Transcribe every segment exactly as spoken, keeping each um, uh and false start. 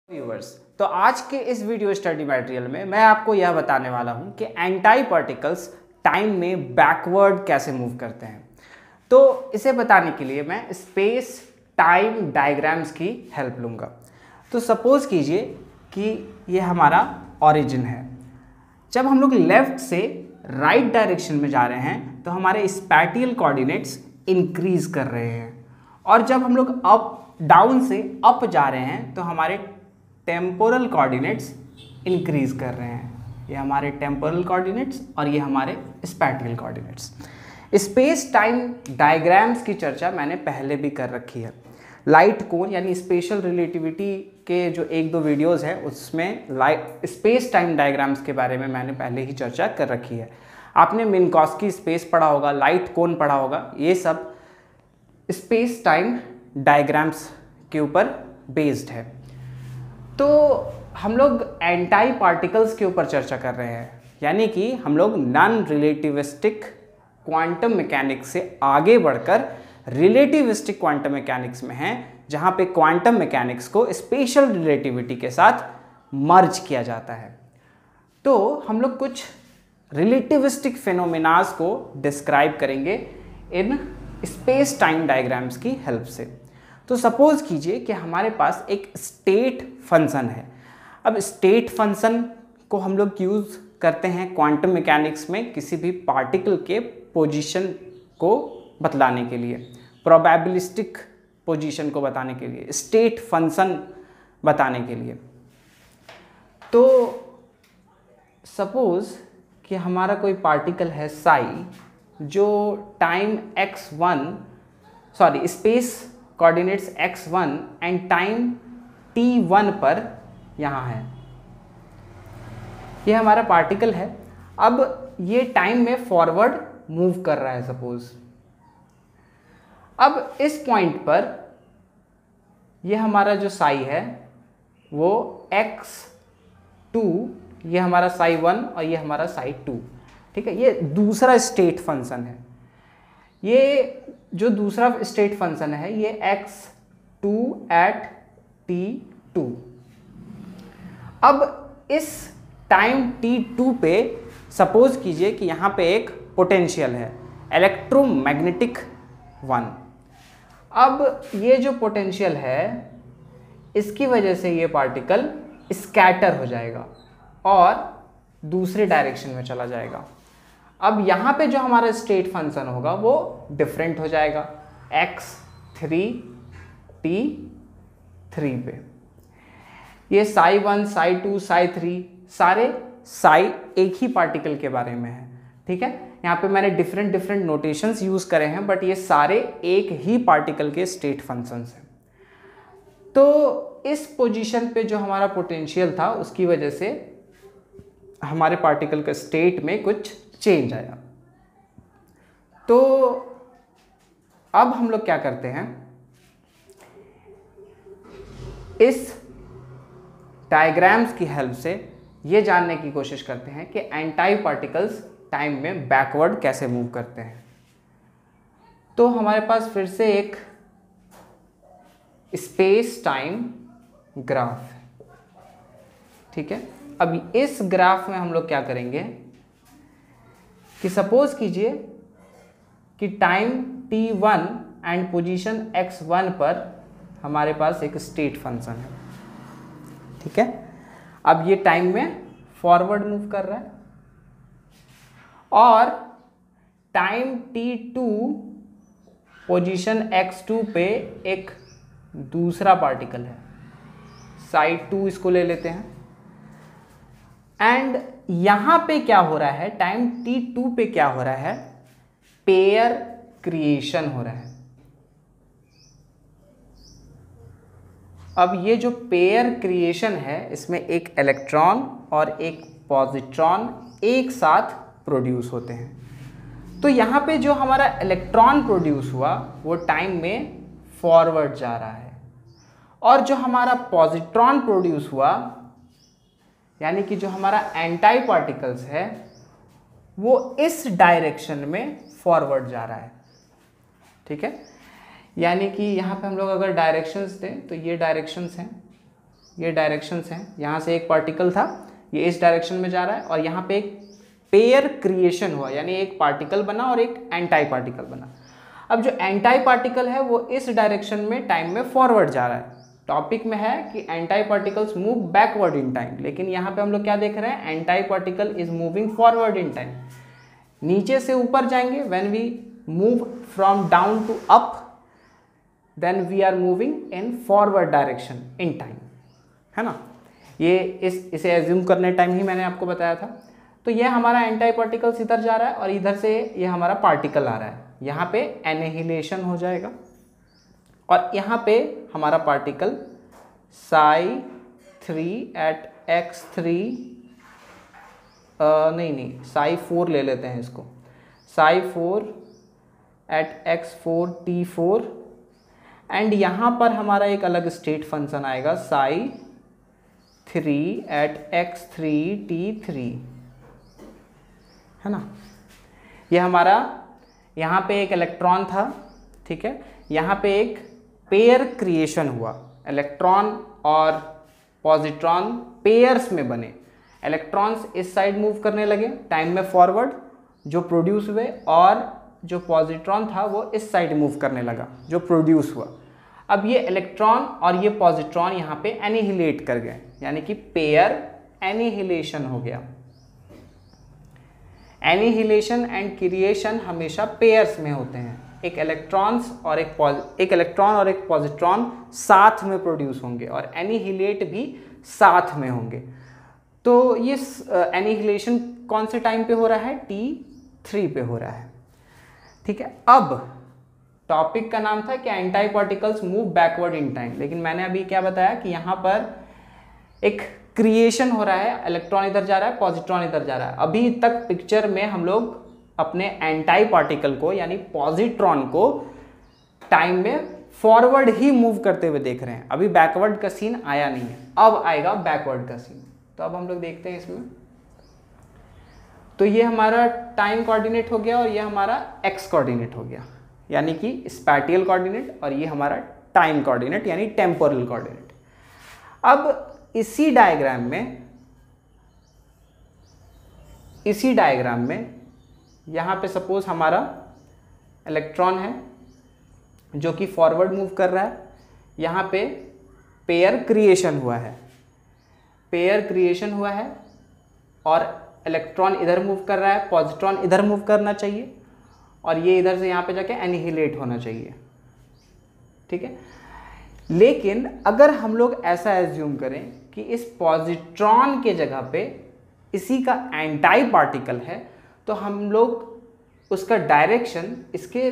Viewers, तो आज के इस वीडियो स्टडी मटेरियल में मैं आपको यह बताने वाला हूं कि एंटाई पार्टिकल्स टाइम में बैकवर्ड कैसे मूव करते हैं। तो इसे बताने के लिए मैं स्पेस टाइम डायग्राम्स की हेल्प लूँगा। तो सपोज कीजिए कि ये हमारा ओरिजिन है। जब हम लोग लेफ्ट से राइट डायरेक्शन में जा रहे हैं तो हमारे स्पैटियल कोऑर्डिनेट्स इंक्रीज कर रहे हैं, और जब हम लोग अप डाउन से अप जा रहे हैं तो हमारे टेम्पोरल कोऑर्डिनेट्स इंक्रीज कर रहे हैं। ये हमारे टेम्पोरल कोऑर्डिनेट्स और ये हमारे spatial coordinates. Space time diagrams की चर्चा मैंने पहले भी कर रखी है। लाइट कोन यानी स्पेशल रिलेटिविटी के जो एक दो वीडियोस हैं उसमें लाइट स्पेस टाइम डायग्राम्स के बारे में मैंने पहले ही चर्चा कर रखी है। आपने मिन्कॉस्की स्पेस पढ़ा होगा, लाइट कोन पढ़ा होगा, ये सब स्पेस टाइम डायग्राम्स के ऊपर बेस्ड है। तो हम लोग एंटाई पार्टिकल्स के ऊपर चर्चा कर रहे हैं, यानी कि हम लोग नॉन रिलेटिविस्टिक क्वांटम मैकेनिक्स से आगे बढ़कर रिलेटिविस्टिक क्वांटम मैकेनिक्स में हैं, जहां पे क्वांटम मैकेनिक्स को स्पेशल रिलेटिविटी के साथ मर्ज किया जाता है। तो हम लोग कुछ रिलेटिविस्टिक फिनोमेनास को डिस्क्राइब करेंगे इन स्पेस टाइम डायग्राम्स की हेल्प से। तो सपोज कीजिए कि हमारे पास एक स्टेट फंक्शन है। अब स्टेट फंक्शन को हम लोग यूज़ करते हैं क्वांटम मैकेनिक्स में किसी भी पार्टिकल के पोजीशन को बतलाने के लिए, प्रोबेबिलिस्टिक पोजीशन को बताने के लिए, स्टेट फंक्शन बताने के लिए। तो सपोज कि हमारा कोई पार्टिकल है साई, जो time x one sorry space coordinates x one and time t one पर यहाँ है। ये हमारा पार्टिकल है। अब ये टाइम में फॉरवर्ड मूव कर रहा है सपोज। अब इस पॉइंट पर ये हमारा जो साई है वो एक्स टू, ये हमारा साई वन और ये हमारा साई टू, ठीक है। ये दूसरा स्टेट फंक्शन है। ये जो दूसरा स्टेट फंक्शन है ये x two at t two. अब इस टाइम टी टू पे सपोज कीजिए कि यहाँ पे एक पोटेंशियल है इलेक्ट्रोमैग्नेटिक वन। अब ये जो पोटेंशियल है इसकी वजह से ये पार्टिकल स्कैटर हो जाएगा और दूसरे डायरेक्शन में चला जाएगा। अब यहाँ पे जो हमारा स्टेट फंक्शन होगा वो डिफरेंट हो जाएगा, एक्स थ्री टी थ्री पे। ये psi one, psi two, psi three सारे साई एक ही पार्टिकल के बारे में है, ठीक है। यहाँ पे मैंने डिफरेंट डिफरेंट नोटेशंस यूज़ करे हैं, बट ये सारे एक ही पार्टिकल के स्टेट फंक्शंस हैं। तो इस पोजीशन पे जो हमारा पोटेंशियल था उसकी वजह से हमारे पार्टिकल का स्टेट में कुछ चेंज आया। तो अब हम लोग क्या करते हैं, इस डायग्राम्स की हेल्प से ये जानने की कोशिश करते हैं कि एंटाई पार्टिकल्स टाइम में बैकवर्ड कैसे मूव करते हैं। तो हमारे पास फिर से एक स्पेस टाइम ग्राफ है, ठीक है। अब इस ग्राफ में हम लोग क्या करेंगे कि सपोज कीजिए कि time t one and position x one पर हमारे पास एक स्टेट फंक्शन है, ठीक है। अब ये टाइम में फॉरवर्ड मूव कर रहा है और time t two position x two पे एक दूसरा पार्टिकल है, साइड टू इसको ले लेते हैं। एंड यहां पे क्या हो रहा है, टाइम टी टू पे क्या हो रहा है, पेयर क्रिएशन हो रहा है। अब ये जो पेयर क्रिएशन है इसमें एक इलेक्ट्रॉन और एक पॉजिट्रॉन एक साथ प्रोड्यूस होते हैं। तो यहाँ पे जो हमारा इलेक्ट्रॉन प्रोड्यूस हुआ वो टाइम में फॉरवर्ड जा रहा है, और जो हमारा पॉजिट्रॉन प्रोड्यूस हुआ यानी कि जो हमारा एंटाई पार्टिकल्स है वो इस डायरेक्शन में फॉरवर्ड जा रहा है, ठीक है। यानी कि यहाँ पे हम लोग अगर डायरेक्शंस दें तो ये डायरेक्शंस हैं, ये डायरेक्शंस हैं, यहाँ से एक पार्टिकल था, ये इस डायरेक्शन में जा रहा है और यहाँ पे एक पेयर क्रिएशन हुआ, यानी एक पार्टिकल बना और एक एंटाई पार्टिकल बना। अब जो एंटाई पार्टिकल है वो इस डायरेक्शन में टाइम में फॉरवर्ड जा रहा है। टॉपिक में है कि anti particles move backward in time, लेकिन यहाँ पे हम लोग क्या देख रहे हैं, anti particle is moving forward in time. नीचे से ऊपर जाएंगे, when we move from down to up then we are moving in forward direction in time, है ना। ये इस इसे एज्यूम करने टाइम ही मैंने आपको बताया था। तो ये हमारा एंटाई पार्टिकल्स इधर जा रहा है और इधर से ये हमारा पार्टिकल आ रहा है, यहाँ पे एनिहिलेशन हो जाएगा और यहाँ पे हमारा particle psi three at x three नहीं नहीं साई फोर ले लेते हैं इसको, psi four at x four t four and यहाँ पर हमारा एक अलग स्टेट फंक्शन आएगा psi three at x three t three, है ना। ये हमारा यहाँ पे एक इलेक्ट्रॉन था, ठीक है, यहाँ पे एक पेयर क्रिएशन हुआ, इलेक्ट्रॉन और पॉजिट्रॉन पेयर्स में बने, इलेक्ट्रॉन्स इस साइड मूव करने लगे टाइम में फॉरवर्ड जो प्रोड्यूस हुए, और जो पॉजिट्रॉन था वो इस साइड मूव करने लगा जो प्रोड्यूस हुआ। अब ये इलेक्ट्रॉन और ये पॉजिट्रॉन यहाँ पे एनिहिलेट कर गए, यानी कि पेयर एनिहिलेशन हो गया। एनिहिलेशन एंड क्रिएशन हमेशा पेयर्स में होते हैं, एक इलेक्ट्रॉन्स और एक एक इलेक्ट्रॉन और एक पॉजिट्रॉन साथ में प्रोड्यूस होंगे और एनिहिलेट भी साथ में होंगे। तो ये एनिहिलेशन कौन से टाइम पे हो रहा है, टी थ्री पे हो रहा है, ठीक है। अब टॉपिक का नाम था कि anti particles move backward in time, लेकिन मैंने अभी क्या बताया कि यहाँ पर एक क्रिएशन हो रहा है, इलेक्ट्रॉन इधर जा रहा है, पॉजिट्रॉन इधर जा रहा है। अभी तक पिक्चर में हम लोग अपने एंटाई पार्टिकल को यानी पॉजिट्रॉन को टाइम में फॉरवर्ड ही मूव करते हुए देख रहे हैं, अभी बैकवर्ड का सीन आया नहीं है, अब आएगा बैकवर्ड का सीन। तो अब हम लोग देखते हैं इसमें, तो ये हमारा टाइम कोऑर्डिनेट हो गया और ये हमारा एक्स कोऑर्डिनेट हो गया, यानी कि स्पैटियल कोऑर्डिनेट, और ये हमारा टाइम कोऑर्डिनेट यानी टेम्पोरल कोऑर्डिनेट। अब इसी डायग्राम में इसी डायग्राम में यहाँ पे सपोज हमारा इलेक्ट्रॉन है जो कि फॉरवर्ड मूव कर रहा है, यहाँ पे पेयर क्रिएशन हुआ है, पेयर क्रिएशन हुआ है और इलेक्ट्रॉन इधर मूव कर रहा है, पॉजिट्रॉन इधर मूव करना चाहिए और ये इधर से यहाँ पे जाके एनिहिलेट होना चाहिए, ठीक है। लेकिन अगर हम लोग ऐसा एज्यूम करें कि इस पॉजिट्रॉन के जगह पे इसी का एंटाई पार्टिकल है, तो हम लोग उसका डायरेक्शन इसके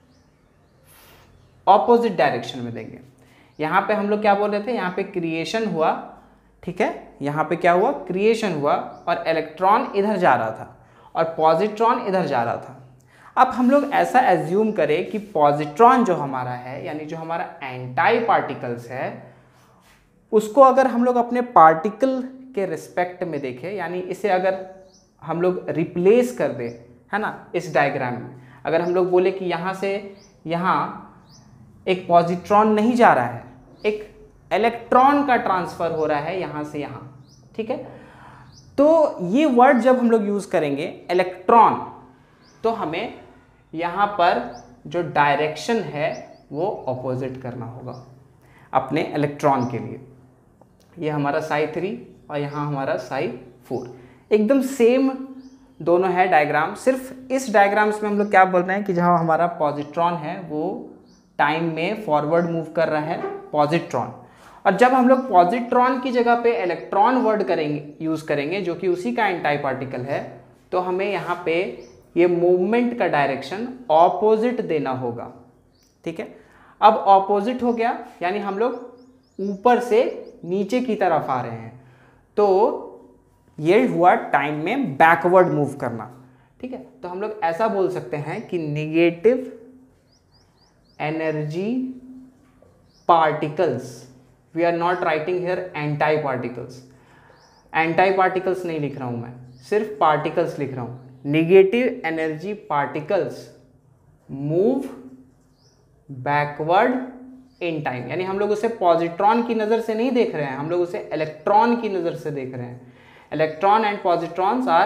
ऑपोजिट डायरेक्शन में देंगे। यहाँ पे हम लोग क्या बोल रहे थे, यहाँ पे क्रिएशन हुआ, ठीक है, यहाँ पे क्या हुआ, क्रिएशन हुआ और इलेक्ट्रॉन इधर जा रहा था और पॉजिट्रॉन इधर जा रहा था। अब हम लोग ऐसा एज्यूम करें कि पॉजिट्रॉन जो हमारा है यानी जो हमारा एंटाई पार्टिकल्स है, उसको अगर हम लोग अपने पार्टिकल के रिस्पेक्ट में देखें, यानी इसे अगर हम लोग रिप्लेस कर दें, है ना, इस डायग्राम में अगर हम लोग बोले कि यहाँ से यहाँ एक पॉजिट्रॉन नहीं जा रहा है, एक इलेक्ट्रॉन का ट्रांसफर हो रहा है यहाँ से यहाँ, ठीक है। तो ये वर्ड जब हम लोग यूज़ करेंगे इलेक्ट्रॉन, तो हमें यहाँ पर जो डायरेक्शन है वो ऑपोजिट करना होगा अपने इलेक्ट्रॉन के लिए। ये हमारा साई थ्री और यहाँ हमारा साई फोर, एकदम सेम दोनों है डायग्राम। सिर्फ इस डायग्राम्स में हम लोग क्या बोल रहे हैं कि जहाँ हमारा पॉजिट्रॉन है वो टाइम में फॉरवर्ड मूव कर रहा है पॉजिट्रॉन, और जब हम लोग पॉजिट्रॉन की जगह पे इलेक्ट्रॉन वर्ड करेंगे यूज़ करेंगे जो कि उसी का एंटाई पार्टिकल है, तो हमें यहाँ पे ये मूवमेंट का डायरेक्शन ऑपोजिट देना होगा, ठीक है। अब ऑपोजिट हो गया यानी हम लोग ऊपर से नीचे की तरफ आ रहे हैं, तो ये हुआ टाइम में बैकवर्ड मूव करना, ठीक है। तो हम लोग ऐसा बोल सकते हैं कि negative energy particles, we are not writing here anti particles, anti particles नहीं लिख रहा हूं मैं, सिर्फ पार्टिकल्स लिख रहा हूं। Negative energy particles move backward in time, यानी हम लोग उसे पॉजिट्रॉन की नज़र से नहीं देख रहे हैं, हम लोग उसे इलेक्ट्रॉन की नज़र से देख रहे हैं। Electron and positrons are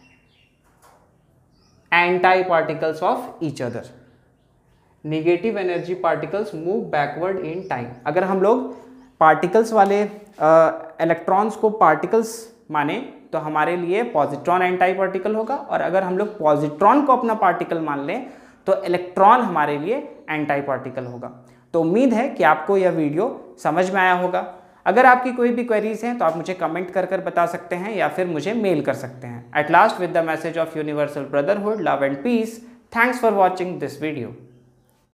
anti particles of each other. Negative energy particles move backward in time. अगर हम लोग पार्टिकल्स वाले इलेक्ट्रॉन्स को पार्टिकल्स माने तो हमारे लिए पॉजिट्रॉन एंटाई पार्टिकल होगा, और अगर हम लोग पॉजिट्रॉन को अपना पार्टिकल मान लें तो इलेक्ट्रॉन हमारे लिए एंटाई पार्टिकल होगा। तो उम्मीद है कि आपको यह वीडियो समझ में आया होगा। अगर आपकी कोई भी क्वेरीज हैं तो आप मुझे कमेंट कर कर बता सकते हैं या फिर मुझे मेल कर सकते हैं। At last, with the message of universal brotherhood, love and peace, thanks for watching this video.